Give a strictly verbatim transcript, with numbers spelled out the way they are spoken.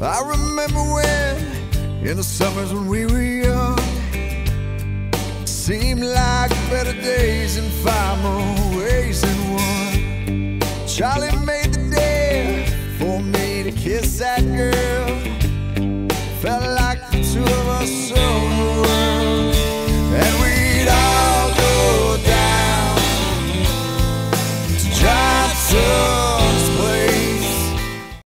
I remember when, in the summers when we were young, seemed like better days in five more ways than one. Charlie made the day for me to kiss that girl. Felt like the two of us so